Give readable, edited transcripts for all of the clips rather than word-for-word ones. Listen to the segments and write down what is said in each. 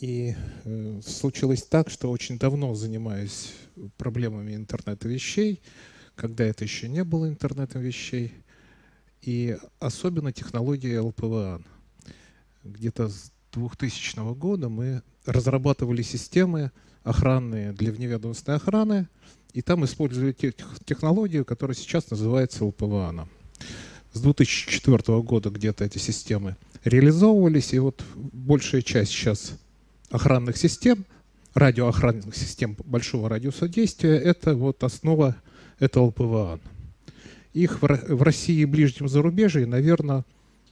И случилось так, что очень давно занимаюсь проблемами интернета вещей, когда это еще не было интернетом вещей, и особенно технологией LPWAN. Где-то с 2000 года мы разрабатывали системы охранные для вневедомственной охраны, и там использовали технологию, которая сейчас называется LPWAN. С 2004 года где-то эти системы реализовывались, и вот большая часть сейчас охранных систем, радиоохранных систем большого радиуса действия, это вот основа, это LPWAN. Их в России и ближнем зарубежье, наверное,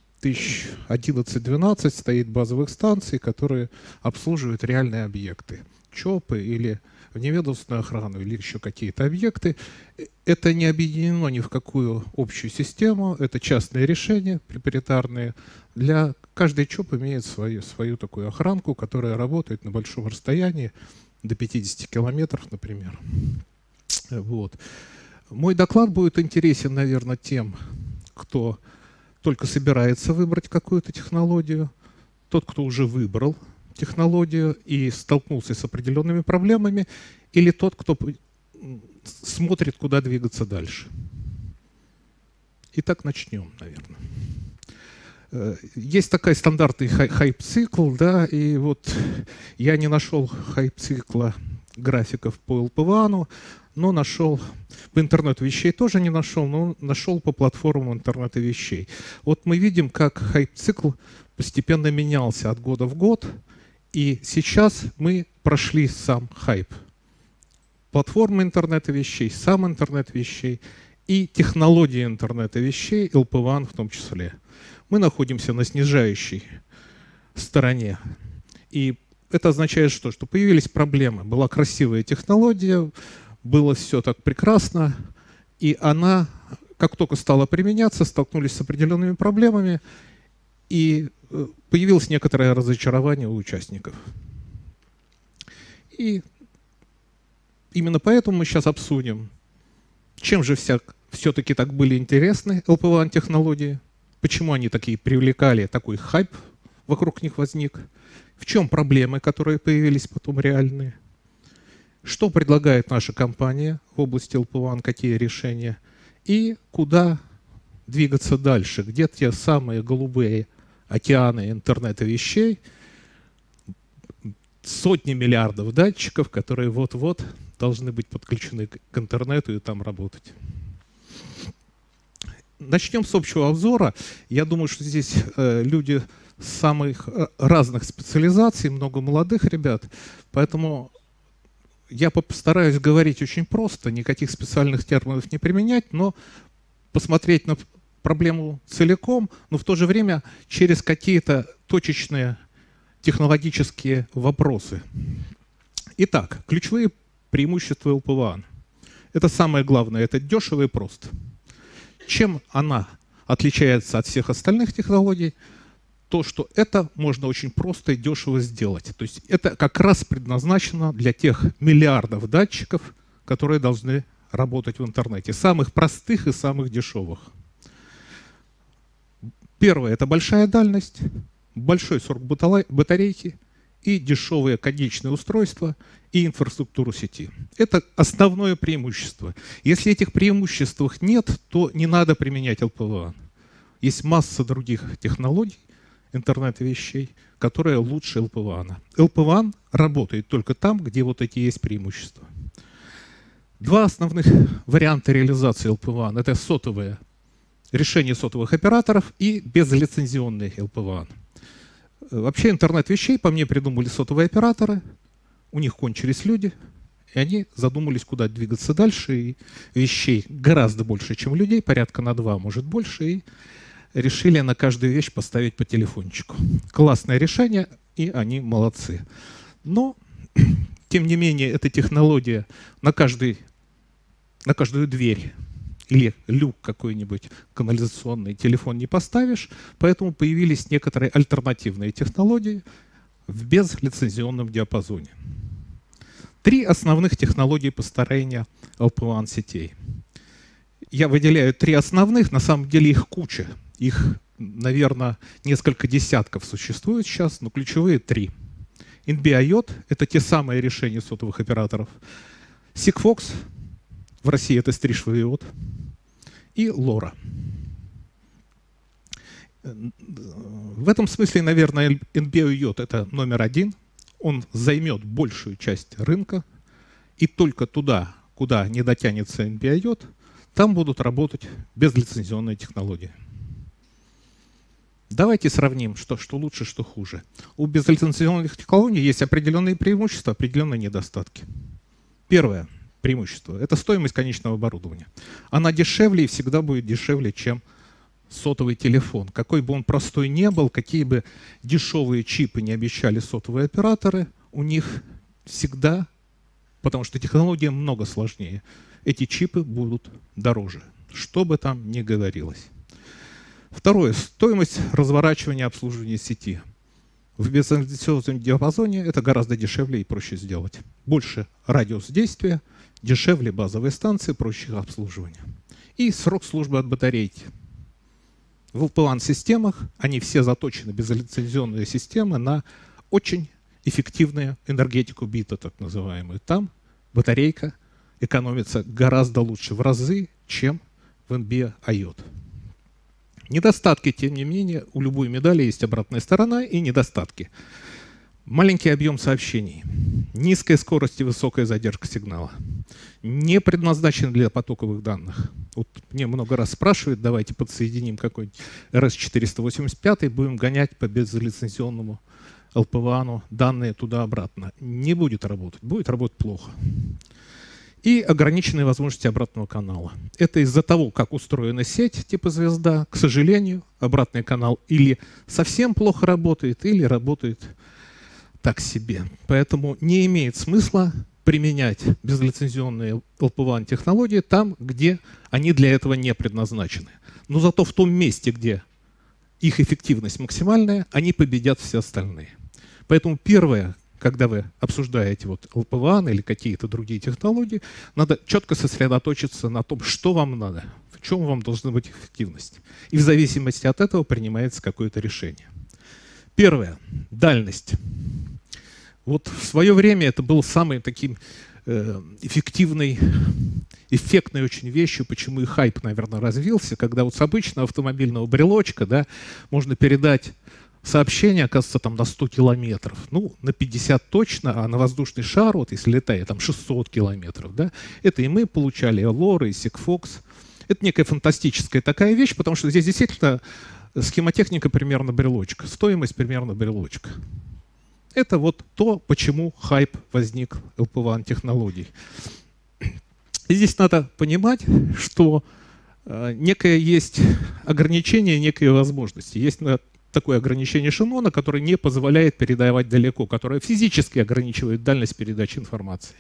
11-12 стоит базовых станций, которые обслуживают реальные объекты. ЧОПы или вневедомственную охрану, или еще какие-то объекты. Это не объединено ни в какую общую систему, это частные решения, проприетарные. Для каждой ЧОП имеет свою такую охранку, которая работает на большом расстоянии, до 50 километров, например. Вот. Мой доклад будет интересен, наверное, тем, кто только собирается выбрать какую-то технологию, тот, кто уже выбрал технологию и столкнулся с определенными проблемами, или тот, кто смотрит, куда двигаться дальше. Итак, начнем, наверное. Есть такой стандартный хайп-цикл, да, и вот я не нашел хайп-цикла графиков по LPWAN, но нашел, по интернету вещей тоже не нашел, но нашел по платформам интернета вещей. Вот мы видим, как хайп-цикл постепенно менялся от года в год, и сейчас мы прошли сам хайп. Платформа интернета вещей, сам интернет вещей и технологии интернета вещей, LPWAN в том числе. Мы находимся на снижающей стороне. И это означает что? Что появились проблемы. Была красивая технология, было все так прекрасно, и она, как только стала применяться, столкнулись с определенными проблемами, и появилось некоторое разочарование у участников. И именно поэтому мы сейчас обсудим, чем же все-таки так были интересны LPWAN технологии, почему они такие привлекали, такой хайп вокруг них возник, в чем проблемы, которые появились потом реальные, что предлагает наша компания в области LPWAN, какие решения, и куда двигаться дальше, где те самые голубые океаны интернета вещей, сотни миллиардов датчиков, которые вот-вот должны быть подключены к интернету и там работать. Начнем с общего обзора. Я думаю, что здесь люди самых разных специализаций, много молодых ребят, поэтому я постараюсь говорить очень просто, никаких специальных терминов не применять, но посмотреть на проблему целиком, но в то же время через какие-то точечные технологические вопросы. Итак, ключевые преимущества LPWAN. Это самое главное, это дешево и просто. Чем она отличается от всех остальных технологий? То, что это можно очень просто и дешево сделать. То есть это как раз предназначено для тех миллиардов датчиков, которые должны работать в интернете. Самых простых и самых дешевых. Первое – это большая дальность, большой срок батарейки и дешевые конечные устройства и инфраструктуру сети. Это основное преимущество. Если этих преимуществ нет, то не надо применять LPWAN. Есть масса других технологий интернета вещей, которые лучше LPWAN. LPWAN работает только там, где вот эти есть преимущества. Два основных варианта реализации LPWAN – это сотовые решения сотовых операторов и безлицензионные LPWAN. Вообще интернет вещей, по мне, придумали сотовые операторы, у них кончились люди, и они задумались, куда двигаться дальше, и вещей гораздо больше, чем людей, порядка на 2, может больше, и решили на каждую вещь поставить по телефончику. Классное решение, и они молодцы. Но, тем не менее, эта технология на каждую дверь или люк какой-нибудь канализационный, телефон не поставишь, поэтому появились некоторые альтернативные технологии в безлицензионном диапазоне. 3 основных технологии построения LPWAN сетей. Я выделяю 3 основных, на самом деле их куча. Их, наверное, несколько десятков существует сейчас, но ключевые 3. NB-IoT — это те самые решения сотовых операторов. Sigfox, в России это стрижевый иод, и LoRa. В этом смысле, наверное, NB-IoT — это номер один. Он займет большую часть рынка, и только туда, куда не дотянется NB-IoT, там будут работать безлицензионные технологии. Давайте сравним, что лучше, что хуже. У безлицензионных технологий есть определенные преимущества, определенные недостатки. Первое преимущество — это стоимость конечного оборудования. Она дешевле и всегда будет дешевле, чем сотовый телефон. Какой бы он простой не был, какие бы дешевые чипы не обещали сотовые операторы, у них всегда, потому что технология много сложнее, эти чипы будут дороже, что бы там ни говорилось. Второе. Стоимость разворачивания обслуживания сети. В безлицензионном диапазоне это гораздо дешевле и проще сделать. Больше радиус действия, дешевле базовые станции, проще их обслуживание. И срок службы от батарейки. В LPWAN-системах они все заточены, безлицензионные системы, на очень эффективную энергетику бита, так называемую. Там батарейка экономится гораздо лучше в разы, чем в NB-IoT. Недостатки, тем не менее, у любой медали есть обратная сторона и недостатки. Маленький объем сообщений, низкая скорость и высокая задержка сигнала. Не предназначены для потоковых данных. Вот мне много раз спрашивают, давайте подсоединим какой-нибудь RS-485, будем гонять по безлицензионному LPWAN данные туда-обратно. Не будет работать плохо. И ограниченные возможности обратного канала. Это из-за того, как устроена сеть типа звезда. К сожалению, обратный канал или совсем плохо работает, или работает так себе. Поэтому не имеет смысла применять безлицензионные LPWAN технологии там, где они для этого не предназначены. Но зато в том месте, где их эффективность максимальная, они победят все остальные. Поэтому первое, когда вы обсуждаете LPWAN или какие-то другие технологии, надо четко сосредоточиться на том, что вам надо, в чем вам должна быть эффективность. И в зависимости от этого принимается какое-то решение. Первое. Дальность. Вот в свое время это был самый таким эффективной, эффектной очень вещью, почему и хайп, наверное, развился, когда вот с обычного автомобильного брелочка, да, можно передать сообщение, оказывается, там на 100 километров. Ну, на 50 точно, а на воздушный шар, вот если летает, там 600 километров, да, это и мы получали, и LoRa, и Sigfox. Это некая фантастическая такая вещь, потому что здесь действительно схемотехника примерно брелочка, стоимость примерно брелочка. Это вот то, почему хайп возник LPWAN технологий. И здесь надо понимать, что некое есть ограничение, некие возможности. Есть такое ограничение Шеннона, которое не позволяет передавать далеко, которое физически ограничивает дальность передачи информации.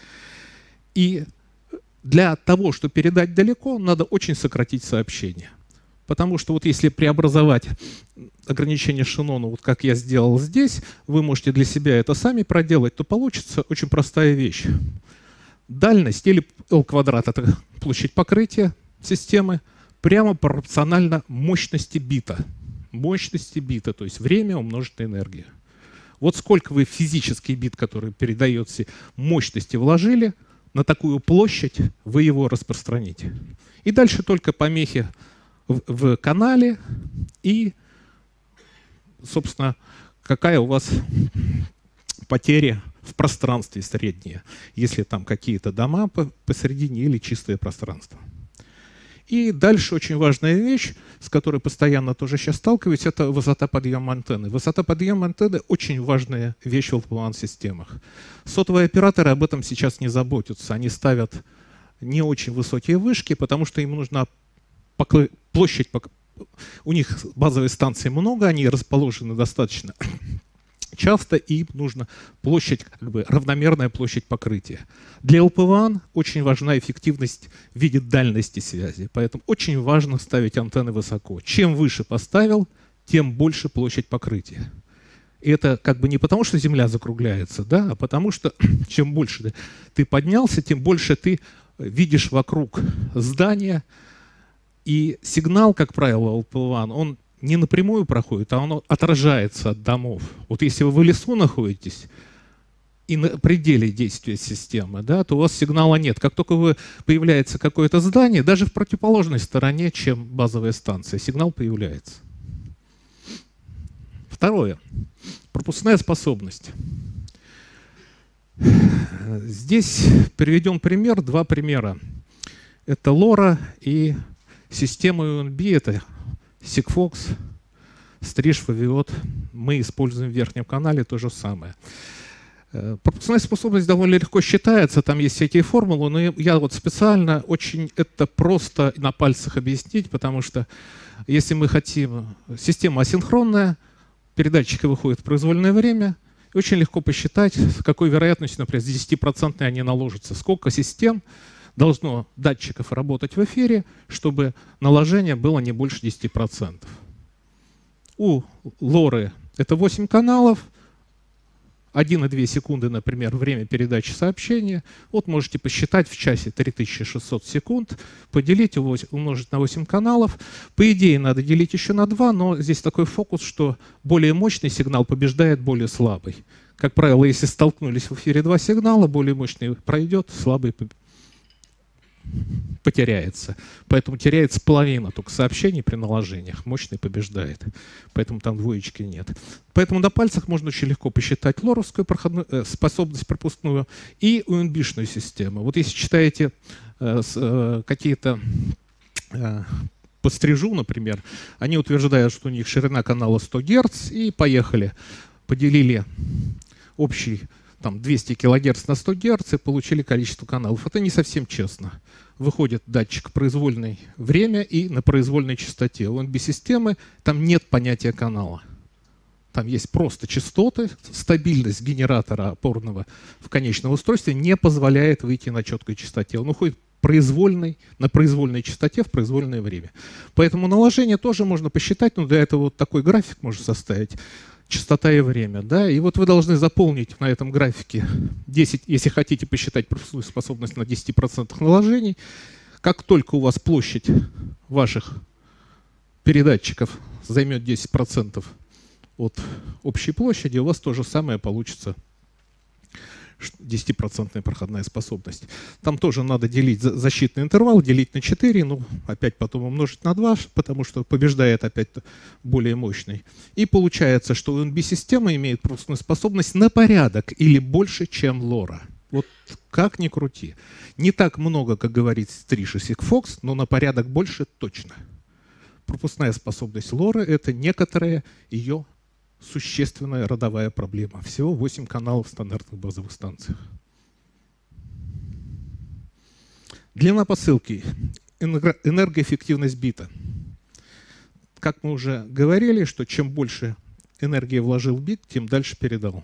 И для того, чтобы передать далеко, надо очень сократить сообщение. Потому что вот если преобразовать ограничение Шеннона, вот как я сделал здесь, вы можете для себя это сами проделать, то получится очень простая вещь. Дальность или L квадрат — это площадь покрытия системы, прямо пропорционально мощности бита. Мощности бита, то есть время умножить на энергию. Вот сколько вы физический бит, который передается, мощности вложили, на такую площадь вы его распространите. И дальше только помехи в канале и, собственно, какая у вас потеря в пространстве средняя, если там какие-то дома посередине или чистое пространство. И дальше очень важная вещь, с которой постоянно тоже сейчас сталкиваюсь, это высота подъема антенны. Высота подъема антенны — очень важная вещь в LPWAN-системах. Сотовые операторы об этом сейчас не заботятся. Они ставят не очень высокие вышки, потому что им нужна площадь. У них базовой станции много, они расположены достаточно часто, и им нужна площадь, как бы равномерная площадь покрытия. Для LPWAN очень важна эффективность в виде дальности связи, поэтому очень важно ставить антенны высоко. Чем выше поставил, тем больше площадь покрытия. И это как бы не потому, что Земля закругляется, да, а потому что чем больше ты поднялся, тем больше ты видишь вокруг здания. И сигнал, как правило, LPWAN, он не напрямую проходит, а оно отражается от домов. Вот если вы в лесу находитесь и на пределе действия системы, да, то у вас сигнала нет. Как только появляется какое-то здание, даже в противоположной стороне, чем базовая станция, сигнал появляется. Второе. Пропускная способность. Здесь приведем пример, два примера. Это LoRa и система UNB, это Sigfox, Strish, Waviot. Мы используем в верхнем канале то же самое. Пропускная способность довольно легко считается, там есть всякие формулы, но я вот специально очень это просто на пальцах объяснить, потому что если мы хотим, система асинхронная, передатчики выходят в произвольное время, и очень легко посчитать, с какой вероятностью, например, с 10% они наложатся, сколько систем должно датчиков работать в эфире, чтобы наложение было не больше 10%. У LoRa это 8 каналов, 1,2 секунды, например, время передачи сообщения. Вот можете посчитать в часе 3600 секунд, поделить, умножить на 8 каналов. По идее, надо делить еще на 2, но здесь такой фокус, что более мощный сигнал побеждает более слабый. Как правило, если столкнулись в эфире два сигнала, более мощный пройдет, слабый потеряется. Поэтому теряется половина только сообщений при наложениях. Мощный побеждает. Поэтому там двоечки нет. Поэтому на пальцах можно очень легко посчитать лоровскую способность пропускную и UNB-шную систему. Вот если читаете какие-то по стрижу, например, они утверждают, что у них ширина канала 100 Гц, и поехали. Поделили общий там 200 кГц на 100 Гц и получили количество каналов. Это не совсем честно. Выходит датчик произвольное время и на произвольной частоте. У NB-системы там нет понятия канала. Там есть просто частоты, стабильность генератора опорного в конечном устройстве не позволяет выйти на четкой частоте. Он уходит на произвольной частоте в произвольное время. Поэтому наложение тоже можно посчитать, но для этого вот такой график можно составить. Частота и время. Да? И вот вы должны заполнить на этом графике 10, если хотите посчитать пропускную способность на 10% наложений. Как только у вас площадь ваших передатчиков займет 10% от общей площади, у вас то же самое получится 10% проходная способность. Там тоже надо делить защитный интервал, делить на 4, ну, опять потом умножить на 2, потому что побеждает опять более мощный. И получается, что UNB-система имеет пропускную способность на порядок или больше, чем LoRa. Вот как ни крути. Не так много, как говорит Strish и Sigfox, но на порядок больше точно. Пропускная способность LoRa — это некоторая ее существенная родовая проблема. Всего 8 каналов в стандартных базовых станциях. Длина посылки, энергоэффективность бита. Как мы уже говорили, что чем больше энергии вложил в бит, тем дальше передал.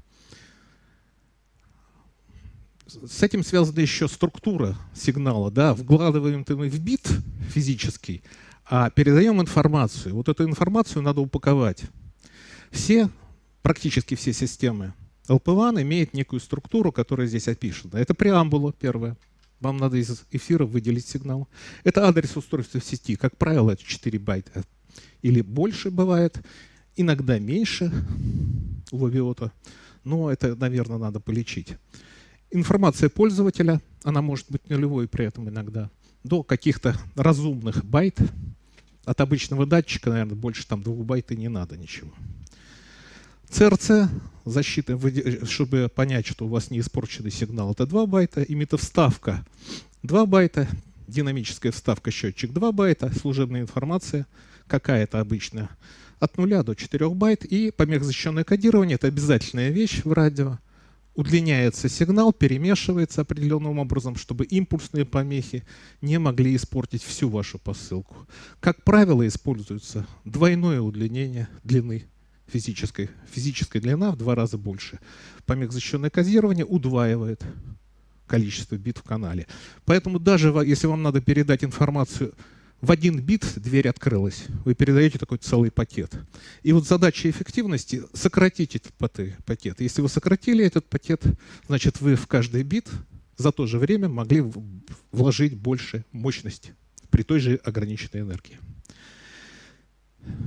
С этим связана еще структура сигнала. Да? Вкладываем мы в бит физический, а передаем информацию. Вот эту информацию надо упаковать. Практически все системы LPWAN имеют некую структуру, которая здесь описана. Это преамбула первая. Вам надо из эфира выделить сигнал. Это адрес устройства в сети. Как правило, это 4 байта. Или больше бывает. Иногда меньше у Waviot. Но это, наверное, надо полечить. Информация пользователя. Она может быть нулевой при этом иногда. До каких-то разумных байт. От обычного датчика, наверное, больше там 2 байт и не надо ничего. CRC, защита, чтобы понять, что у вас не испорченный сигнал, это 2 байта. И метавставка 2 байта. Динамическая вставка счетчик 2 байта. Служебная информация какая-то обычная от 0 до 4 байт. И помехозащищенное кодирование — это обязательная вещь в радио. Удлиняется сигнал, перемешивается определенным образом, чтобы импульсные помехи не могли испортить всю вашу посылку. Как правило, используется двойное удлинение длины. Физическая длина в 2 раза больше. Помехозащищенное кодирование удваивает количество бит в канале. Поэтому даже если вам надо передать информацию в 1 бит, дверь открылась. Вы передаете такой целый пакет. И вот задача эффективности — сократить этот пакет. Если вы сократили этот пакет, значит, вы в каждый бит за то же время могли вложить больше мощности при той же ограниченной энергии.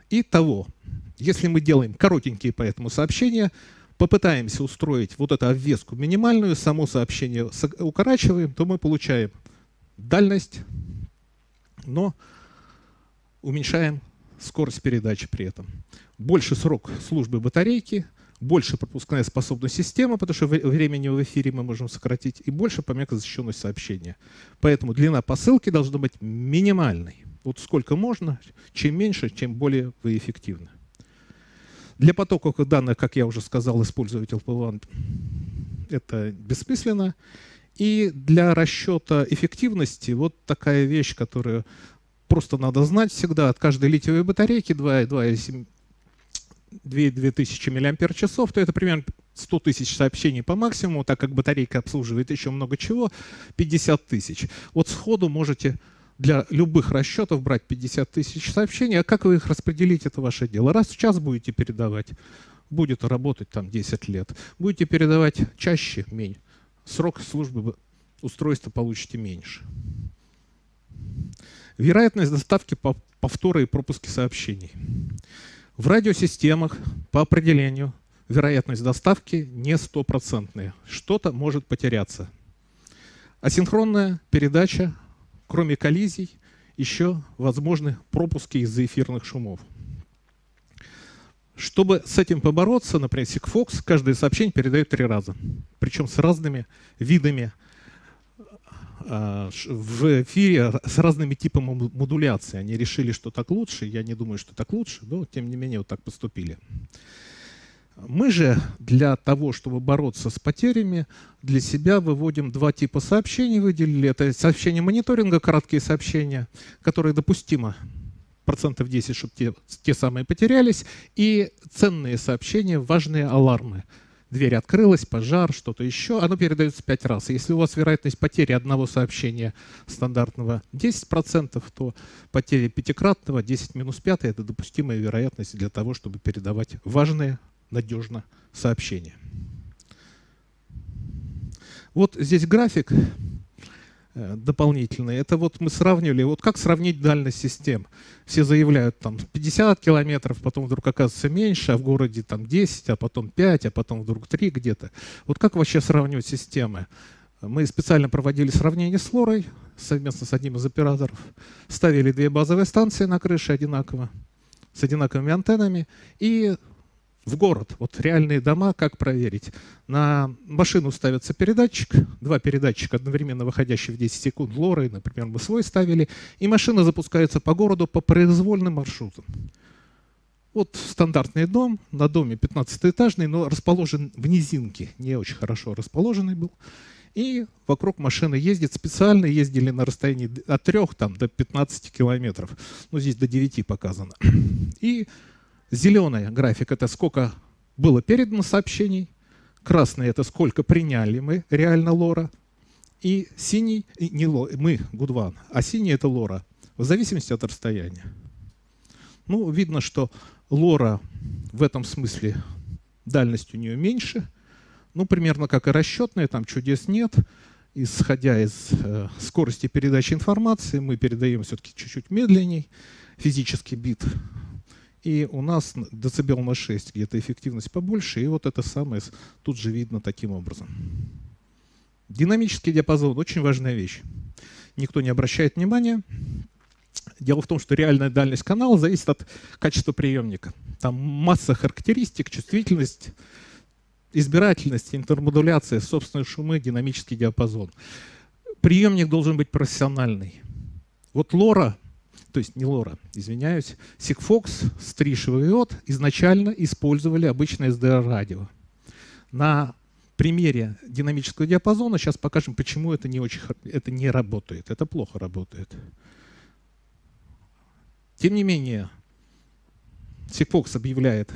Итого, если мы делаем коротенькие поэтому сообщения, попытаемся устроить вот эту обвеску минимальную, само сообщение укорачиваем, то мы получаем дальность, но уменьшаем скорость передачи при этом. Больше срок службы батарейки, больше пропускная способность системы, потому что времени в эфире мы можем сократить, и больше помехозащищенность сообщения. Поэтому длина посылки должна быть минимальной. Вот сколько можно, чем меньше, тем более вы эффективны. Для потоковых данных, как я уже сказал, использовать LPWAN это бессмысленно. И для расчета эффективности вот такая вещь, которую просто надо знать всегда. От каждой литиевой батарейки 2000 мАч, то это примерно 100 тысяч сообщений по максимуму, так как батарейка обслуживает еще много чего, 50 тысяч. Вот сходу можете для любых расчетов брать 50 тысяч сообщений, а как вы их распределить, это ваше дело. Раз в час будете передавать, будет работать там 10 лет. Будете передавать чаще, меньше. Срок службы устройства получите меньше. Вероятность доставки повтора и пропуски сообщений. В радиосистемах по определению вероятность доставки не стопроцентная. Что-то может потеряться. Асинхронная передача, кроме коллизий, еще возможны пропуски из-за эфирных шумов. Чтобы с этим побороться, например, Sigfox каждое сообщение передает 3 раза. Причем с разными видами в эфире, с разными типами модуляции. Они решили, что так лучше. Я не думаю, что так лучше, но тем не менее вот так поступили. Мы же для того, чтобы бороться с потерями, для себя выводим 2 типа сообщений, выделили. Это сообщения мониторинга, краткие сообщения, которые допустимо 10%, чтобы те самые потерялись, и ценные сообщения, важные алармы. Дверь открылась, пожар, что-то еще, оно передается 5 раз. Если у вас вероятность потери одного сообщения стандартного 10%, то потери пятикратного 10 минус 5 – это допустимая вероятность для того, чтобы передавать важные, надежно сообщения. Вот здесь график дополнительный. Это вот мы сравнивали, вот как сравнить дальность систем. Все заявляют там 50 километров, потом вдруг оказывается меньше, а в городе там 10, а потом 5, а потом вдруг 3 где-то. Вот как вообще сравнивать системы? Мы специально проводили сравнение с Лорой совместно с одним из операторов. Ставили 2 базовые станции на крыше одинаково, с одинаковыми антеннами и в город. Вот реальные дома, как проверить? На машину ставится передатчик, 2 передатчика, одновременно выходящие в 10 секунд Лорой, например, мы свой ставили, и машина запускается по городу по произвольным маршрутам. Вот стандартный дом, на доме 15-этажный, но расположен в низинке, не очень хорошо расположенный был. И вокруг машины ездит, специально ездили на расстоянии от 3 там, до 15 километров. Ну, здесь до 9 показано. И зеленый график – это сколько было передано сообщений, красный – это сколько приняли мы реально Лора, и синий – не мы, Гудван, а синий – это Лора, в зависимости от расстояния. Ну, видно, что Лора в этом смысле дальность у нее меньше, ну, примерно как и расчетная, там чудес нет. Исходя из скорости передачи информации, мы передаем все-таки чуть-чуть медленней, физический бит. И у нас децибел на 6, где-то эффективность побольше, и вот это самое тут же видно таким образом. Динамический диапазон – очень важная вещь. Никто не обращает внимания. Дело в том, что реальная дальность канала зависит от качества приемника. Там масса характеристик, чувствительность, избирательность, интермодуляция, собственные шумы, динамический диапазон. Приемник должен быть профессиональный. Вот Лора, то есть не Лора, извиняюсь, Sigfox, Strix и IOT изначально использовали обычное SDR-радио. На примере динамического диапазона сейчас покажем, почему это не работает. Это плохо работает. Тем не менее, Sigfox объявляет,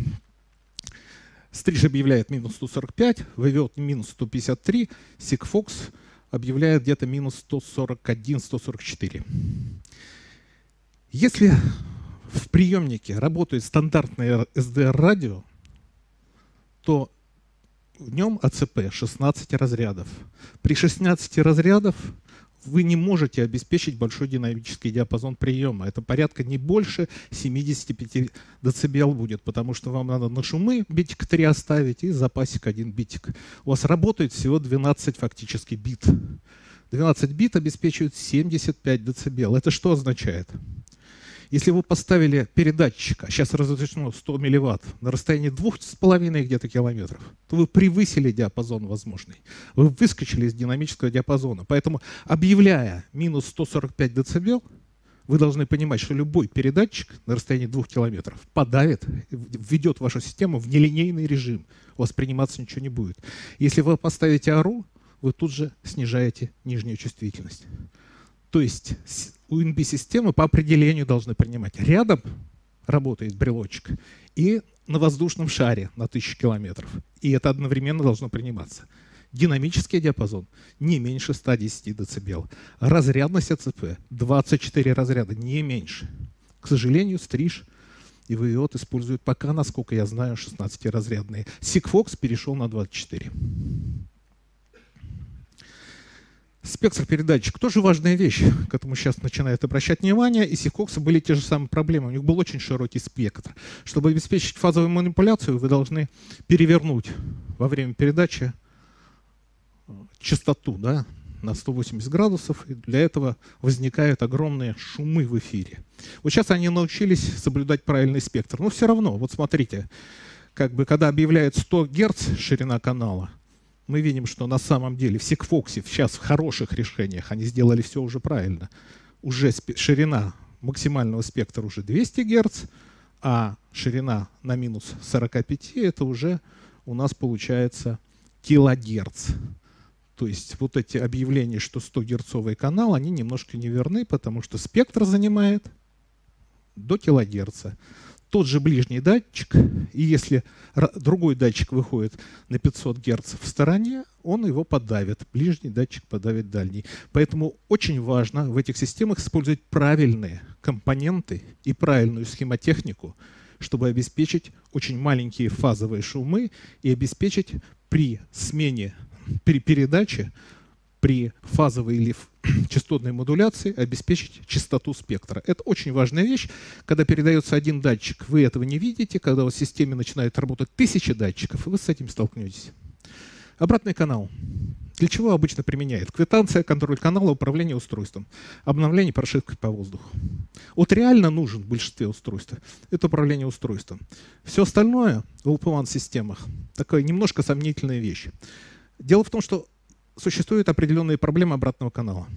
Strix объявляет минус 145, IOT минус 153, Sigfox объявляет где-то минус 141-144. Если в приемнике работает стандартное SDR-радио, то в нем АЦП 16 разрядов. При 16 разрядах вы не можете обеспечить большой динамический диапазон приема. Это порядка не больше 75 дБ будет, потому что вам надо на шумы битик 3 оставить и запасик 1 битик. У вас работает всего 12 фактически бит. 12 бит обеспечивают 75 дБ. Это что означает? Если вы поставили передатчик, а сейчас разрешено 100 милливатт, на расстоянии 2,5 где-то километров, то вы превысили диапазон возможный. Вы выскочили из динамического диапазона. Поэтому, объявляя минус 145 дБ, вы должны понимать, что любой передатчик на расстоянии 2 километров подавит, введет вашу систему в нелинейный режим. У вас приниматься ничего не будет. Если вы поставите АРУ, вы тут же снижаете нижнюю чувствительность. То есть UNB-системы по определению должны принимать. Рядом работает брелочек и на воздушном шаре на 1000 километров. И это одновременно должно приниматься. Динамический диапазон не меньше 110 дБ. Разрядность АЦП 24 разряда, не меньше. К сожалению, стриж и ВИОТ используют пока, насколько я знаю, 16-разрядные. Sigfox перешел на 24. Спектр передатчик тоже важная вещь, к этому сейчас начинают обращать внимание, и Sigfox были те же самые проблемы. У них был очень широкий спектр. Чтобы обеспечить фазовую манипуляцию, вы должны перевернуть во время передачи частоту, да, на 180 градусов, и для этого возникают огромные шумы в эфире. Вот сейчас они научились соблюдать правильный спектр, но все равно, вот смотрите, как бы когда объявляют 100 Гц ширина канала, мы видим, что на самом деле в Sigfox сейчас в хороших решениях они сделали все уже правильно. Уже ширина максимального спектра уже 200 Гц, а ширина на минус 45 это уже у нас получается килогерц. То есть вот эти объявления, что 100-герцовый канал, они немножко неверны, потому что спектр занимает до килогерца. Тот же ближний датчик, и если другой датчик выходит на 500 Гц в стороне, он его подавит. Ближний датчик подавит дальний. Поэтому очень важно в этих системах использовать правильные компоненты и правильную схемотехнику, чтобы обеспечить очень маленькие фазовые шумы и обеспечить при смене, при передаче, при фазовой или частотной модуляции обеспечить частоту спектра. Это очень важная вещь. Когда передается один датчик, вы этого не видите. Когда у вас в системе начинает работать 1000 датчиков, вы с этим столкнетесь. Обратный канал. Для чего обычно применяют? Квитанция, контроль канала, управление устройством, обновление прошивкой по воздуху. Вот реально нужен в большинстве устройств. Это управление устройством. Все остальное в LPWAN-системах такая немножко сомнительная вещь. Дело в том, что существуют определенные проблемы обратного канала.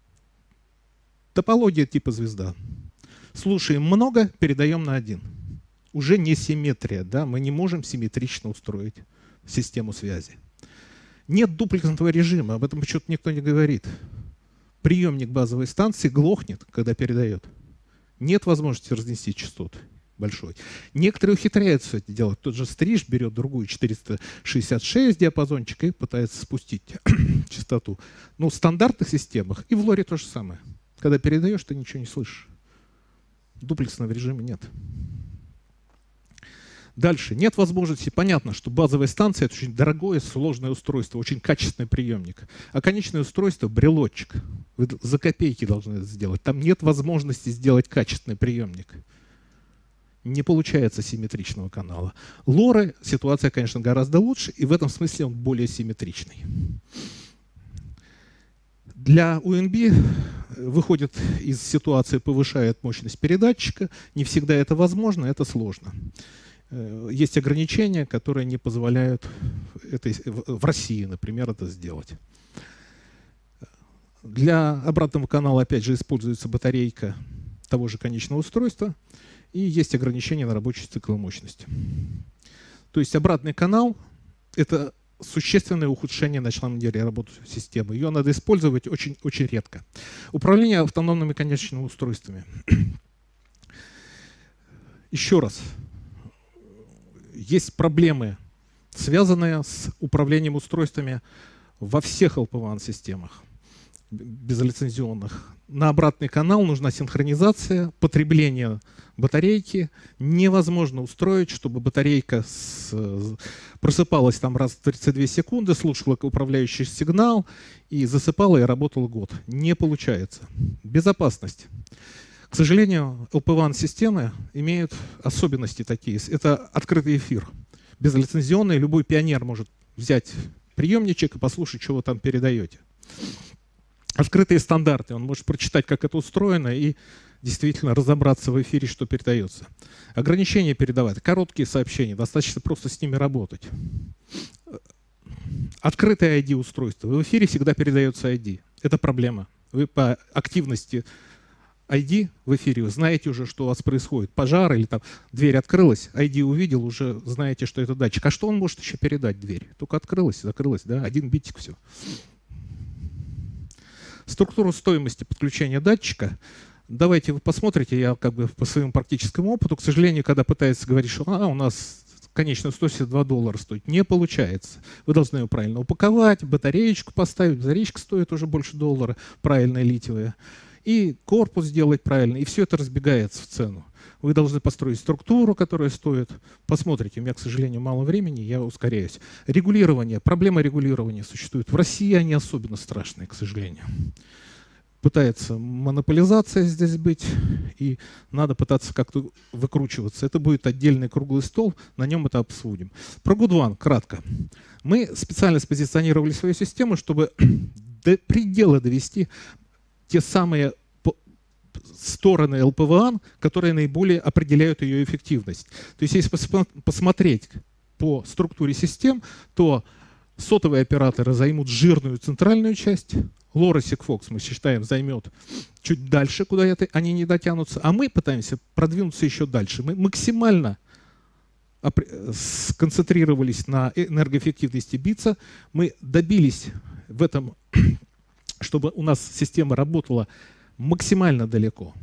Топология типа звезда. Слушаем много, передаем на один. Уже не симметрия, да? Мы не можем симметрично устроить систему связи. Нет дуплексного режима, об этом почему-то никто не говорит. Приемник базовой станции глохнет, когда передает. Нет возможности разнести частоты большой. Некоторые ухитряются это делать. Тот же стриж берет другую 466 диапазончик и пытается спустить частоту. Но в стандартных системах и в лоре то же самое. Когда передаешь, ты ничего не слышишь. Дуплексного режима нет. Дальше. Нет возможности. Понятно, что базовая станция — это очень дорогое, сложное устройство, очень качественный приемник. А конечное устройство — брелочек. Вы за копейки должны это сделать. Там нет возможности сделать качественный приемник. Не получается симметричного канала. Лоры ситуация, конечно, гораздо лучше, и в этом смысле он более симметричный. Для UNB выходит из ситуации, повышает мощность передатчика. Не всегда это возможно, это сложно. Есть ограничения, которые не позволяют в России, например, это сделать. Для обратного канала, опять же, используется батарейка того же конечного устройства, и есть ограничения на рабочий цикл мощности. То есть обратный канал — это существенное ухудшение на самом деле работы системы. Ее надо использовать очень, очень редко. Управление автономными конечными устройствами. Еще раз. Есть проблемы, связанные с управлением устройствами во всех LPWAN-системах. безлицензионных. На обратный канал нужна синхронизация, потребление батарейки. Невозможно устроить, чтобы батарейка просыпалась там раз в 32 секунды, слушала управляющий сигнал и засыпала и работала год. Не получается. Безопасность. К сожалению, LPWAN-системы имеют особенности такие. Это открытый эфир. Безлицензионный, любой пионер может взять приемничек и послушать, что вы там передаете. Открытые стандарты. Он может прочитать, как это устроено, и действительно разобраться в эфире, что передается. Ограничения передавать. Короткие сообщения. Достаточно просто с ними работать. Открытое ID-устройство. В эфире всегда передается ID. Это проблема. Вы по активности ID в эфире, вы знаете уже, что у вас происходит. Пожар или там дверь открылась, ID увидел, уже знаете, что это датчик. А что он может еще передать, дверь? Только открылась, закрылась, да? Один битик, все. Структуру стоимости подключения датчика. Давайте вы посмотрите, я как бы по своему практическому опыту, к сожалению, когда пытается говорить, что у нас конечная стоимость $2 стоит, не получается. Вы должны ее правильно упаковать, батареечку поставить, батареечка стоит уже больше $1, правильная литиевая. И корпус сделать правильно, и все это разбегается в цену. Вы должны построить структуру, которая стоит. Посмотрите, у меня, к сожалению, мало времени, я ускоряюсь. Регулирование, проблема регулирования существует. В России они особенно страшные, к сожалению. Пытается монополизация здесь быть, и надо пытаться как-то выкручиваться. Это будет отдельный круглый стол, на нем это обсудим. Про Good1 кратко. Мы специально спозиционировали свою систему, чтобы до предела довести те самые стороны LPWAN, которые наиболее определяют ее эффективность. То есть, если посмотреть по структуре систем, то сотовые операторы займут жирную центральную часть, LoRa Sigfox, мы считаем, займет чуть дальше, куда они не дотянутся, а мы пытаемся продвинуться еще дальше. Мы максимально сконцентрировались на энергоэффективности битса, мы добились в этом, чтобы у нас система работала максимально далеко.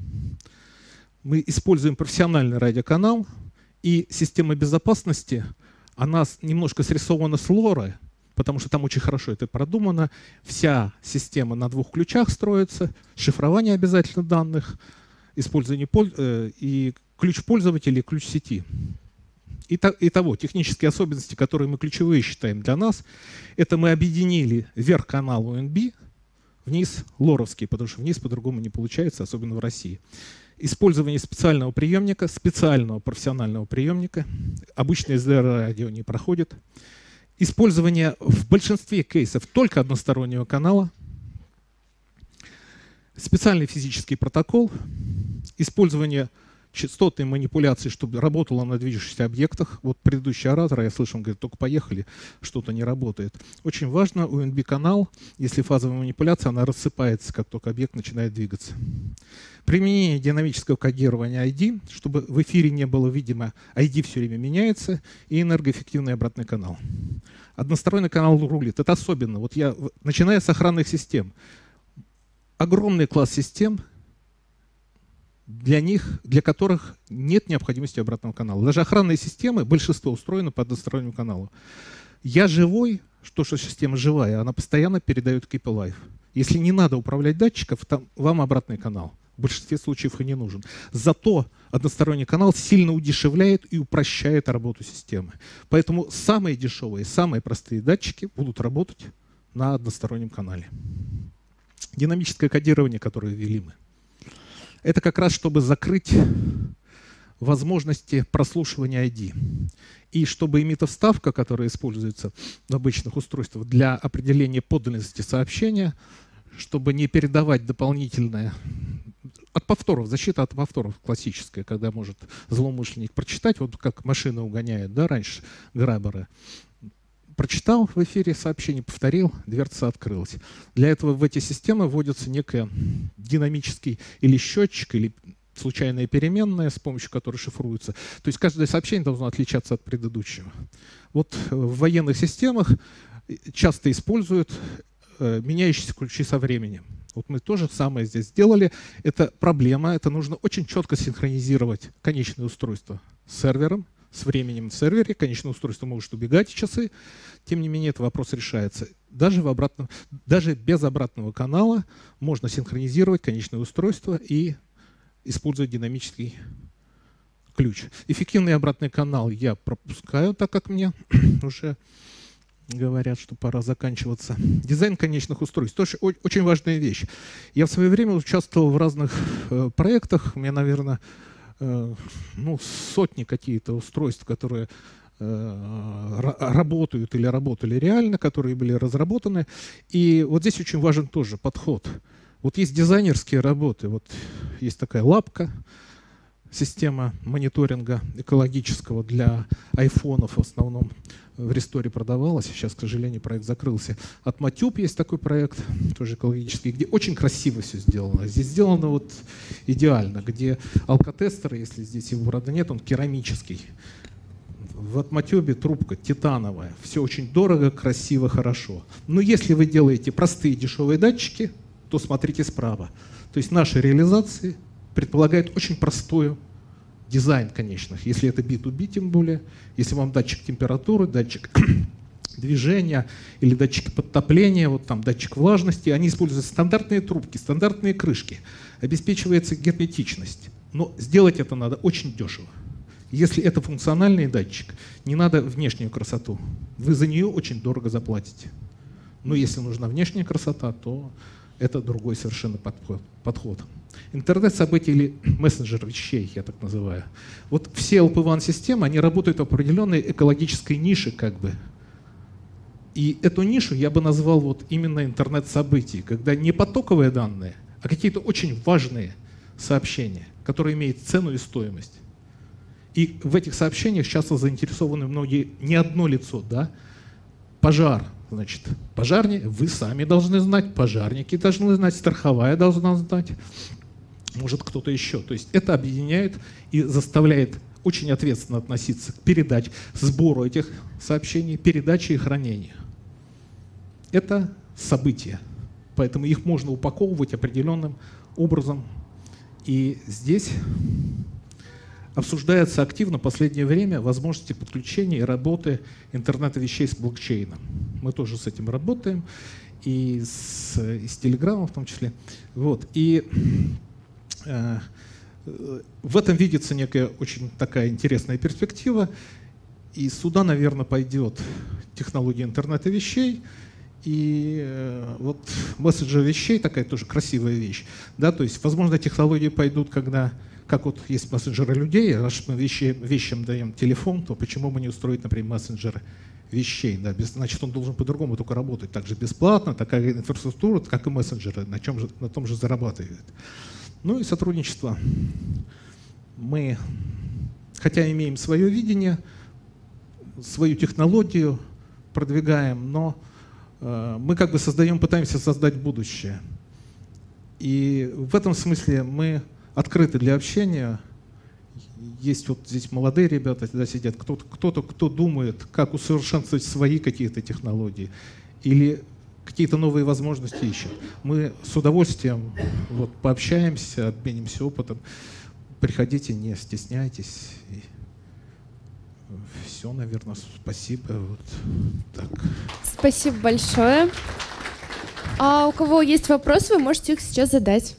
Мы используем профессиональный радиоканал, и система безопасности, она немножко срисована с LoRa, потому что там очень хорошо это продумано. Вся система на 2 ключах строится, шифрование обязательно данных, использование и ключ пользователя, и ключ сети. Итого, технические особенности, которые мы ключевые считаем для нас, это мы объединили вверх канал UNB, вниз лоровский, потому что вниз по-другому не получается, особенно в России. Использование специального приемника, специального профессионального приемника. Обычно SDR-радио не проходит. Использование в большинстве кейсов только одностороннего канала. Специальный физический протокол. Использование частотной манипуляции, чтобы работало на движущихся объектах. Вот предыдущий оратор, я слышал, он говорит, только поехали, что-то не работает. Очень важно, UNB-канал, если фазовая манипуляция, она рассыпается, как только объект начинает двигаться. Применение динамического кодирования ID, чтобы в эфире не было видимо, ID все время меняется, и энергоэффективный обратный канал. Односторонний канал рулит. Это особенно. Вот я, начиная с охранных систем. Огромный класс систем, для которых нет необходимости обратного канала. Даже охранные системы, большинство устроено по одностороннему каналу. Я живой, что система живая, она постоянно передает Keep Alive. Если не надо управлять датчиков, там вам обратный канал. В большинстве случаев и не нужен. Зато односторонний канал сильно удешевляет и упрощает работу системы. Поэтому самые дешевые, самые простые датчики будут работать на одностороннем канале. Динамическое кодирование, которое ввели мы. Это как раз, чтобы закрыть возможности прослушивания ID. И чтобы эмитовставка, которая используется в обычных устройствах для определения подлинности сообщения, чтобы не передавать дополнительное от повторов, защита от повторов классическая, когда может злоумышленник прочитать, вот как машина угоняет, да, раньше грабберы. Прочитал в эфире сообщение, повторил, дверца открылась. Для этого в эти системы вводится некий динамический или счетчик, или случайная переменная, с помощью которой шифруется. То есть каждое сообщение должно отличаться от предыдущего. Вот в военных системах часто используют меняющиеся ключи со временем. Вот мы тоже самое здесь сделали. Это проблема, это нужно очень четко синхронизировать конечное устройство с сервером, с временем в сервере. Конечное устройство может убегать в часы. Тем не менее, этот вопрос решается. даже без обратного канала можно синхронизировать конечное устройство и использовать динамический ключ. Эффективный обратный канал я пропускаю, так как мне уже говорят, что пора заканчиваться. Дизайн конечных устройств. Тоже очень важная вещь. Я в свое время участвовал в разных проектах. У меня, наверное, сотни какие-то устройств, которые работают или работали реально, которые были разработаны. И вот здесь очень важен тоже подход. Вот есть дизайнерские работы. Вот есть такая лапка, система мониторинга экологического для айфонов в основном в Ресторе продавалась. Сейчас, к сожалению, проект закрылся. От Matube есть такой проект, тоже экологический, где очень красиво все сделано. Здесь сделано вот идеально, где алкотестер, если здесь его, правда, нет, он керамический. В Matube трубка титановая. Все очень дорого, красиво, хорошо. Но если вы делаете простые дешевые датчики, то смотрите справа. То есть наши реализации предполагает очень простой дизайн конечных. Если это B2B, тем более, если вам датчик температуры, датчик движения или датчики подтопления, вот там датчик влажности, они используют стандартные трубки, стандартные крышки, обеспечивается герметичность. Но сделать это надо очень дешево. Если это функциональный датчик, не надо внешнюю красоту. Вы за нее очень дорого заплатите. Но если нужна внешняя красота, то это другой совершенно подход. Интернет событий или мессенджер вещей, я так называю. Вот все LPWAN-системы, они работают в определенной экологической нише как бы. И эту нишу я бы назвал вот именно интернет событий, когда не потоковые данные, а какие-то очень важные сообщения, которые имеют цену и стоимость. И в этих сообщениях часто заинтересованы многие, не одно лицо, да? Пожар. Значит, пожарники, вы сами должны знать, пожарники должны знать, страховая должна знать, может кто-то еще. То есть это объединяет и заставляет очень ответственно относиться к передаче, сбору этих сообщений, передаче и хранению. Это события, поэтому их можно упаковывать определенным образом. И здесь обсуждается активно в последнее время возможности подключения и работы интернета вещей с блокчейном. Мы тоже с этим работаем, и с Телеграмом в том числе. Вот. И в этом видится некая очень такая интересная перспектива. И сюда, наверное, пойдет технология интернета вещей. И вот мессенджер вещей такая тоже красивая вещь. Да? То есть, возможно, технологии пойдут, когда, как вот есть мессенджеры людей, раз мы вещам даем телефон, то почему бы не устроить, например, мессенджеры вещей? Да? Значит, он должен по-другому только работать. Так же бесплатно, такая инфраструктура, как и мессенджеры, на том же зарабатывают. Ну и сотрудничество. Мы, хотя имеем свое видение, свою технологию продвигаем, но мы как бы пытаемся создать будущее. И в этом смысле мы открыты для общения. Есть вот здесь молодые ребята сюда сидят, кто-то, кто думает, как усовершенствовать свои какие-то технологии или какие-то новые возможности ищет. Мы с удовольствием вот пообщаемся, обменимся опытом. Приходите, не стесняйтесь. И все, наверное, спасибо. Вот так. Спасибо большое. А у кого есть вопросы, вы можете их сейчас задать.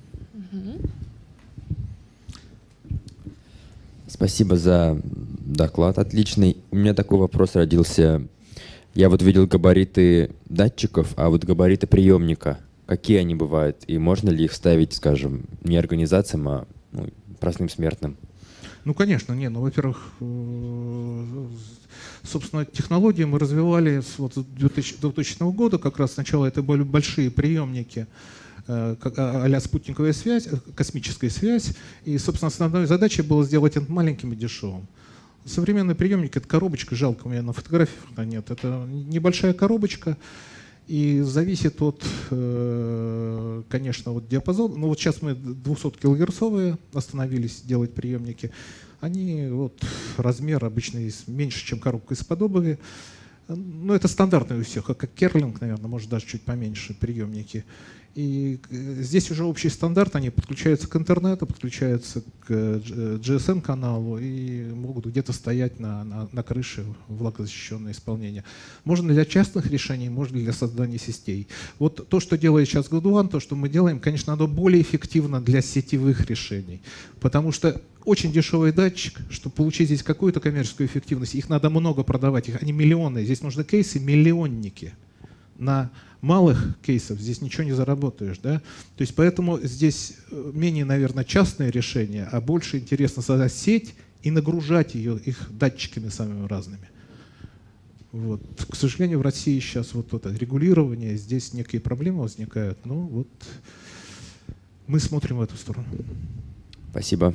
Спасибо за доклад отличный. У меня такой вопрос родился. Я вот видел габариты датчиков, а вот габариты приемника, какие они бывают? И можно ли их ставить, скажем, не организациям, а простым смертным? Ну, конечно, во-первых, собственно, технологии мы развивали с 2000 года, как раз сначала это были большие приемники, а-ля спутниковая связь, космическая связь, и, собственно, основной задачей было сделать это маленьким и дешевым. Современный приемник — это коробочка, жалко, у меня на фотографиях нет, это небольшая коробочка, и зависит от, конечно, от диапазона. Ну вот сейчас мы 200 килогерцовые остановились делать приемники. Они вот размер обычно меньше, чем коробка из-под обуви. Ну это стандартный у всех, как Керлинг, наверное, может даже чуть поменьше приемники. И здесь уже общий стандарт, они подключаются к интернету, подключаются к GSM-каналу и могут где-то стоять на крыше влагозащищенное исполнение. Можно для частных решений, можно для создания сетей. Вот то, что делает сейчас Good One, то, что мы делаем, конечно, оно более эффективно для сетевых решений, потому что очень дешевый датчик, чтобы получить здесь какую-то коммерческую эффективность, их надо много продавать, они миллионные, здесь нужны кейсы, миллионники. На малых кейсов здесь ничего не заработаешь, да? То есть поэтому здесь менее, наверное, частные решения, а больше интересно создать сеть и нагружать ее их датчиками самыми разными. Вот. К сожалению, в России сейчас вот это регулирование, здесь некие проблемы возникают, но вот мы смотрим в эту сторону. Спасибо.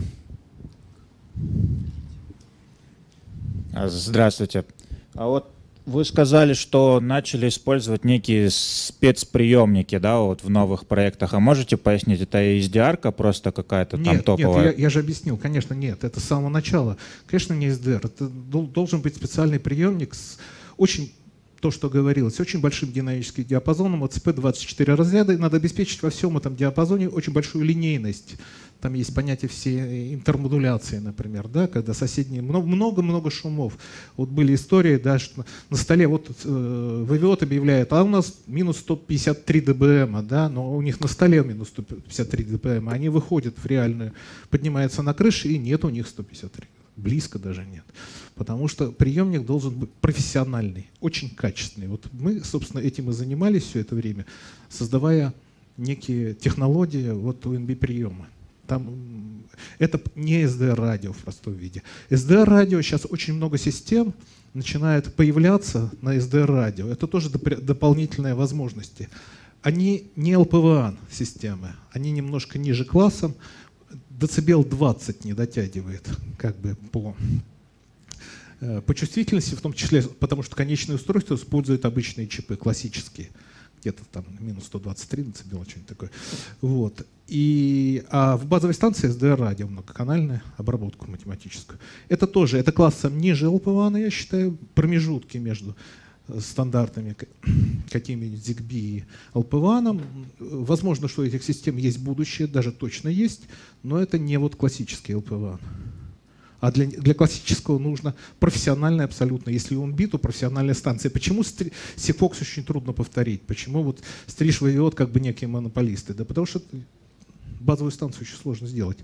Здравствуйте. А вот вы сказали, что начали использовать некие спецприемники, да, вот в новых проектах. А можете пояснить, это SDR-ка просто какая-то там топовая? Нет, я же объяснил, конечно, нет, это с самого начала. Конечно, не SDR, это должен быть специальный приемник с очень, то, что говорилось, очень большим динамическим диапазоном, вот SP24 разряда, и надо обеспечить во всем этом диапазоне очень большую линейность. Там есть понятие все интермодуляции, например, да, когда соседние, много-много шумов. Вот были истории, да, что на столе вот ВВО объявляет, а у нас минус 153 дБм, да, но у них на столе минус 153 дБм, они выходят в реальную, поднимаются на крыше, и нет у них 153, близко даже нет. Потому что приемник должен быть профессиональный, очень качественный. Вот мы, собственно, этим и занимались все это время, создавая некие технологии вот УНБ приема. Там, это не SDR-радио в простом виде. SDR-радио, сейчас очень много систем начинает появляться на SDR-радио. Это тоже дополнительные возможности. Они не LPWAN системы, они немножко ниже классом. Децибел 20 не дотягивает как бы по чувствительности, в том числе, потому что конечное устройство использует обычные чипы, классические. Где-то там минус 123 децибела, что-нибудь такое. Вот. А в базовой станции SDR-радио, многоканальная обработка математическую. Это тоже, это классом ниже LPWAN, я считаю, промежутки между стандартами какими-нибудь ZigBee и LPWAN. Возможно, что у этих систем есть будущее, даже точно есть, но это не вот классический LPWAN. А для классического нужно профессиональная абсолютно. Если он бит, то профессиональная станция. Почему Sigfox очень трудно повторить? Почему вот Стриж Вавиот как бы некие монополисты? Да потому что базовую станцию очень сложно сделать.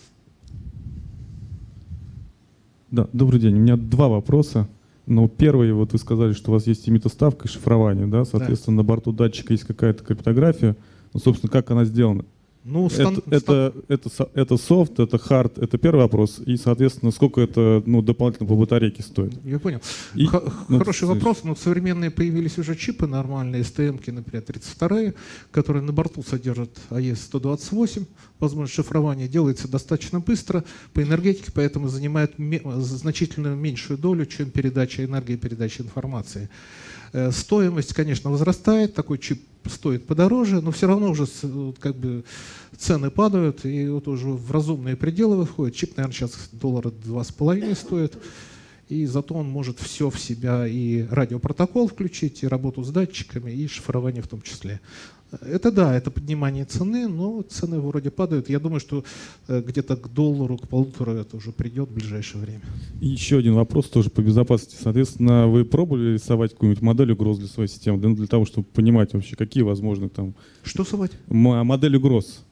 Да, добрый день. У меня два вопроса. Но первый, вот вы сказали, что у вас есть имитоставка и шифрование, да? Соответственно, на борту датчика есть какая-то криптография. Ну, собственно, как она сделана? Ну, это софт, это хард, это первый вопрос. И, соответственно, сколько это дополнительно по батарейке стоит? Я понял. Хороший вопрос. Но современные появились уже чипы нормальные, STM-ки, например, 32, которые на борту содержат AES-128. Возможность шифрования делается достаточно быстро по энергетике, поэтому занимает значительно меньшую долю, чем передача энергии, передача информации. Стоимость, конечно, возрастает, такой чип стоит подороже, но все равно уже как бы цены падают, и вот уже в разумные пределы выходит. Чип, наверное, сейчас $2,5 стоит, и зато он может все в себя, и радиопротокол включить, и работу с датчиками, и шифрование в том числе. Это да, это поднимание цены, но цены вроде падают. Я думаю, что где-то к $1, к $1,5 это уже придет в ближайшее время. И еще один вопрос тоже по безопасности. Соответственно, вы пробовали рисовать какую-нибудь модель угроз для своей системы, для того, чтобы понимать вообще, какие возможны там… Что рисовать? Модель угроз.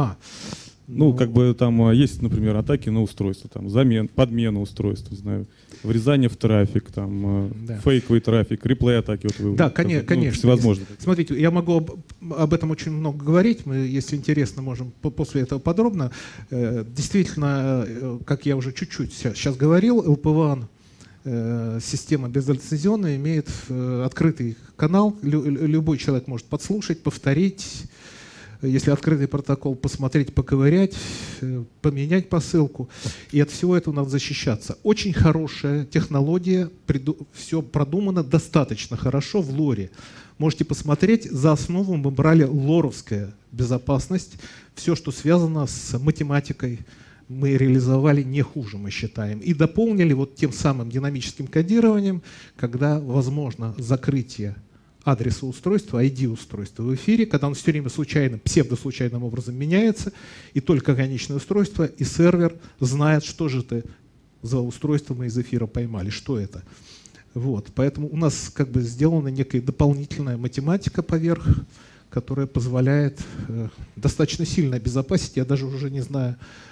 Ну, как бы там есть, например, атаки на устройство, там, подмена устройства, не знаю, врезание в трафик, там, фейковый трафик, реплей-атаки. Вот вы, да, конечно. Всевозможно. Смотрите, я могу об этом очень много говорить, мы, если интересно, можем после этого подробно. Действительно, как я уже чуть-чуть сейчас говорил, LPWAN система безлицензионная имеет открытый канал, любой человек может подслушать, повторить. Если открытый протокол, посмотреть, поковырять, поменять посылку. И от всего этого надо защищаться. Очень хорошая технология, все продумано достаточно хорошо в лоре. Можете посмотреть, за основу мы брали лоровская безопасность. Все, что связано с математикой, мы реализовали не хуже, мы считаем. И дополнили вот тем самым динамическим кодированием, когда возможно закрытие адреса устройства, ID устройства в эфире, когда он все время случайно, псевдослучайным образом меняется, и только конечное устройство, и сервер знает, что же ты за устройство мы из эфира поймали, что это. Вот. Поэтому у нас как бы сделана некая дополнительная математика поверх, которая позволяет достаточно сильно обезопасить. Я даже уже не знаю,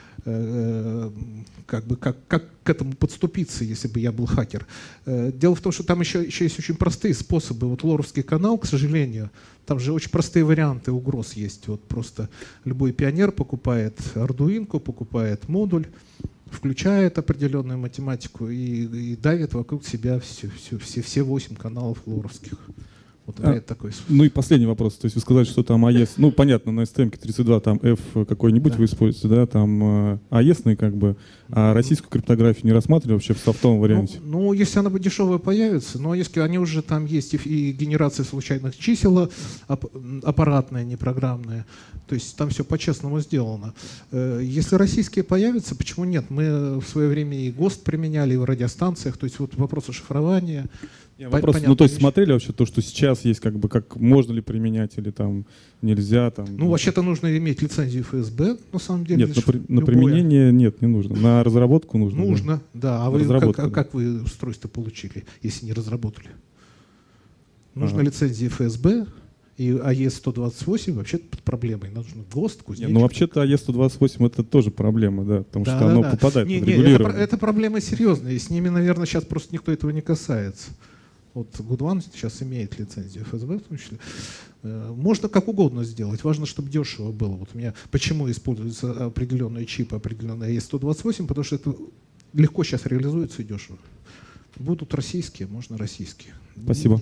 как к этому подступиться, если бы я был хакер. Дело в том, что там еще есть очень простые способы. Вот лоровский канал, к сожалению, там же очень простые варианты угроз есть. Вот просто любой пионер покупает Arduino, покупает модуль, включает определенную математику и давит вокруг себя все 8 каналов лоровских. Вот такой. Ну и последний вопрос. То есть вы сказали, что там AES, ну понятно, на STM-32 там F какой-нибудь вы используете, да, там AES-ный как бы, а российскую криптографию не рассматривали вообще в софтовом варианте? Ну, если она дешевая появится, но если они уже там есть и генерация случайных чисел аппаратная, не программная, то есть там все по-честному сделано. Если российские появятся, почему нет? Мы в свое время и ГОСТ применяли и в радиостанциях, то есть вот вопросы шифрования. Вопрос, ну то есть смотрели вообще то, что сейчас есть, как бы, как можно ли применять или там нельзя? Там, ну вообще-то нужно иметь лицензию ФСБ, на самом деле. Нет, на применение нет, не нужно. На разработку нужно. Нужно, да. А вы как вы устройство получили, если не разработали? Нужна лицензия ФСБ. И АЕС-128 вообще под проблемой. Нужно ГОСТ, кузнечик. Ну, вообще-то АЕС-128 это тоже проблема, да, потому что оно попадает под регулирование. Это проблемы серьезные. И с ними, наверное, сейчас просто никто этого не касается. Вот Гудван сейчас имеет лицензию ФСБ в том числе. Можно как угодно сделать. Важно, чтобы дешево было. Вот у меня почему используются определенные чипы, определенные АЕС-128, потому что это легко сейчас реализуется и дешево. Будут российские, можно российские. Спасибо.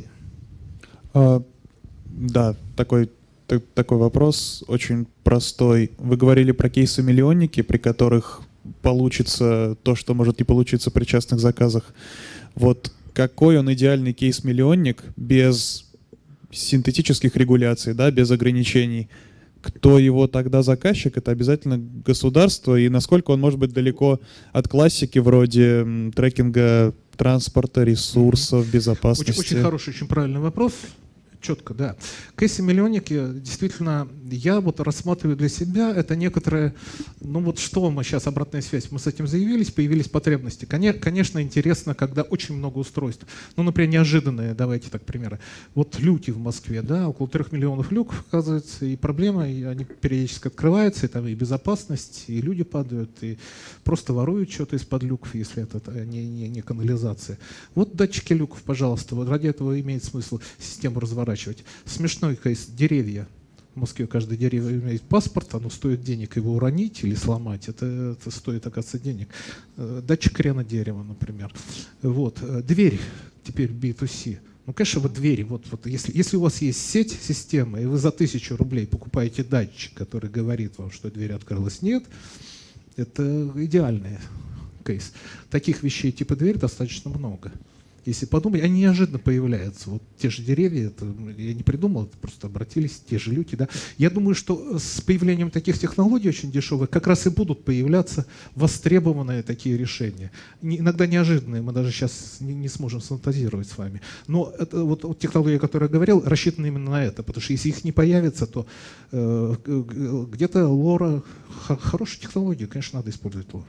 Да, такой вопрос очень простой. Вы говорили про кейсы-миллионники, при которых получится то, что может не получиться при частных заказах. Вот какой он идеальный кейс-миллионник без синтетических регуляций, да, без ограничений? Кто его тогда заказчик? Это обязательно государство. И насколько он может быть далеко от классики вроде трекинга транспорта, ресурсов, безопасности? Очень хороший, очень правильный вопрос. Четко, да. Кейсы-миллионники, действительно, я вот рассматриваю для себя, это некоторые, ну вот что мы сейчас, обратная связь, мы с этим заявились, появились потребности. Конечно, интересно, когда очень много устройств. Ну, например, неожиданные, давайте так примеры. Вот люки в Москве, да, около 3 миллионов люков, оказывается, и проблема, и они периодически открываются, и там и безопасность, и люди падают, и просто воруют что-то из-под люков, если это не канализация. Вот датчики люков, пожалуйста, вот ради этого имеет смысл систему разворачивать. Смешной кейс — деревья. В Москве каждое дерево имеет паспорт, оно стоит денег его уронить или сломать. Это стоит, оказывается, денег. Датчик крена дерева, например. Вот. Дверь теперь B2C. Ну, конечно, вот двери. Вот если у вас есть сеть, система, и вы за 1000 рублей покупаете датчик, который говорит вам, что дверь открылась, нет, это идеальный кейс. Таких вещей типа дверь достаточно много. Если подумать, они неожиданно появляются. Вот те же деревья, это я не придумал, это просто обратились, те же люки. Да. Я думаю, что с появлением таких технологий очень дешевых как раз и будут появляться востребованные такие решения. Иногда неожиданные, мы даже сейчас не сможем синтезировать с вами. Но это, вот технология, о которой я говорил, рассчитана именно на это. Потому что если их не появится, то где-то лора, хорошая технология, конечно, надо использовать лор.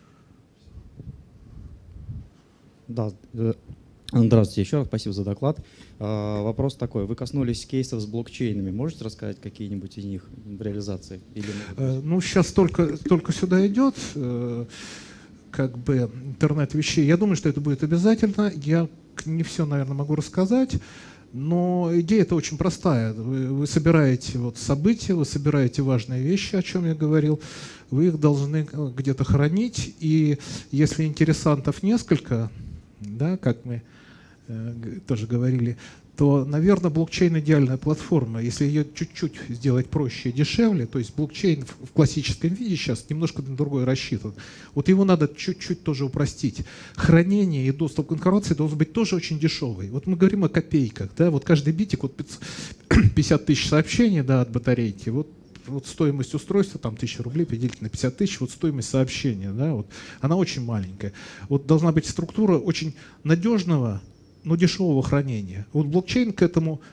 Да, здравствуйте еще раз, спасибо за доклад. Вопрос такой, вы коснулись кейсов с блокчейнами, можете рассказать какие-нибудь из них в реализации? Ну, сейчас только сюда идет как бы интернет вещей. Я думаю, что это будет обязательно. Я не все, наверное, могу рассказать, но идея это очень простая. Вы собираете вот события, вы собираете важные вещи, о чем я говорил, вы их должны где-то хранить, и если интересантов несколько, да, как мы тоже говорили, то, наверное, блокчейн идеальная платформа. Если ее чуть-чуть сделать проще и дешевле, то есть блокчейн в классическом виде сейчас немножко на другой рассчитан. Вот его надо чуть-чуть тоже упростить. Хранение и доступ к информации должен быть тоже очень дешевый. Вот мы говорим о копейках, да, вот каждый битик, вот 50 тысяч сообщений, да, от батарейки, вот стоимость устройства, там 1000 рублей поделить на 50 тысяч, вот стоимость сообщения, да, вот, она очень маленькая. Вот должна быть структура очень надежного, но дешевого хранения. Вот блокчейн к этому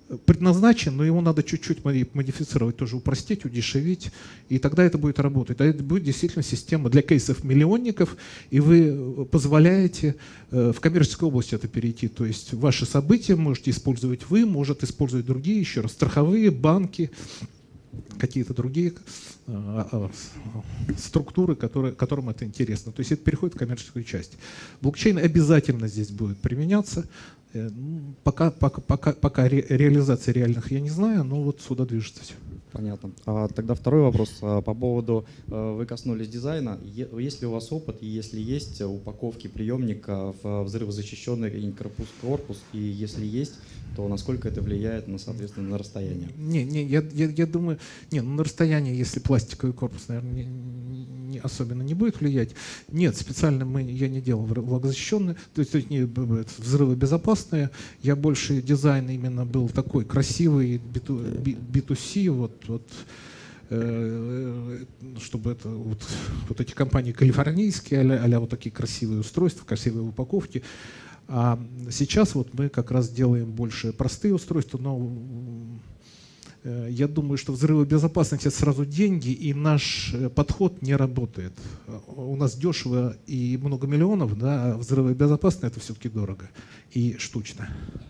предназначен, но его надо чуть-чуть модифицировать, тоже упростить, удешевить, и тогда это будет работать. Тогда это будет действительно система для кейсов миллионников, и вы позволяете в коммерческой области это перейти. То есть ваши события можете использовать вы, может использовать другие, еще раз, страховые, банки, какие-то другие структуры, которым это интересно. То есть это переходит в коммерческую часть. Блокчейн обязательно здесь будет применяться. Пока реализации реальных я не знаю, но вот сюда движется все. Понятно. Тогда второй вопрос по поводу, вы коснулись дизайна. Есть ли у вас опыт, и если есть, упаковки приемника в взрывозащищенный корпус, и если есть, то насколько это влияет, соответственно, на расстояние? Я думаю, на расстоянии, если пластиковый корпус, наверное, особенно не будет влиять. Нет, специально я не делал влагозащищенные, то есть взрывобезопасные. Я больше дизайн именно был такой красивый, B2C, чтобы это вот эти компании калифорнийские, а-ля вот такие красивые устройства, красивые упаковки. А сейчас вот мы как раз делаем больше простые устройства, но я думаю, что взрывобезопасность — это сразу деньги, и наш подход не работает. У нас дешево и много миллионов, да, а взрывобезопасно — это все-таки дорого и штучно.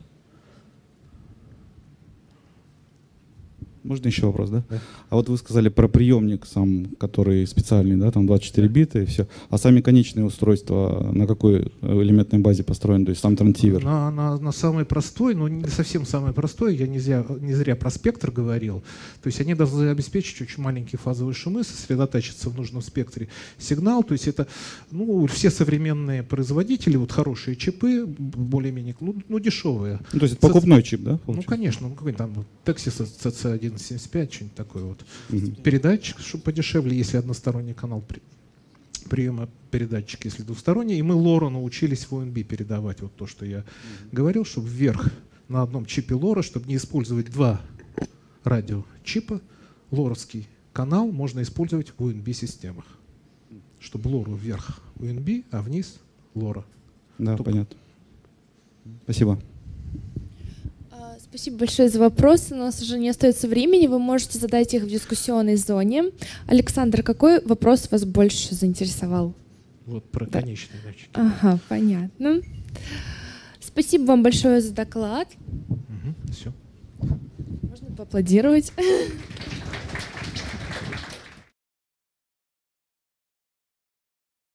Можно еще вопрос, да? А вот вы сказали про приемник сам, который специальный, да, там 24 бита и все. А сами конечные устройства на какой элементной базе построены? То есть сам трансивер? На самый простой, но не совсем самый простой. Я не зря про спектр говорил. То есть они должны обеспечить очень маленькие фазовые шумы, сосредоточиться в нужном спектре сигнал. То есть это, все современные производители, вот хорошие чипы, более-менее, дешевые. То есть это покупной чип, да? Получается? Конечно, какой-нибудь там Texas CC175, что-нибудь такое вот. Передатчик, чтобы подешевле, если односторонний канал приема передатчика, если двусторонний. И мы LoRa научились в ONB передавать, вот то, что я говорил, чтобы вверх на одном чипе LoRa, чтобы не использовать два радиочипа, лоровский канал можно использовать в ONB-системах. Чтобы LoRa вверх ONB, а вниз LoRa. Да, понятно. Спасибо. Спасибо большое за вопросы. У нас уже не остается времени. Вы можете задать их в дискуссионной зоне. Александр, какой вопрос вас больше заинтересовал? Вот про конечные датчики. Ага, понятно. Спасибо вам большое за доклад. Все. Можно поаплодировать.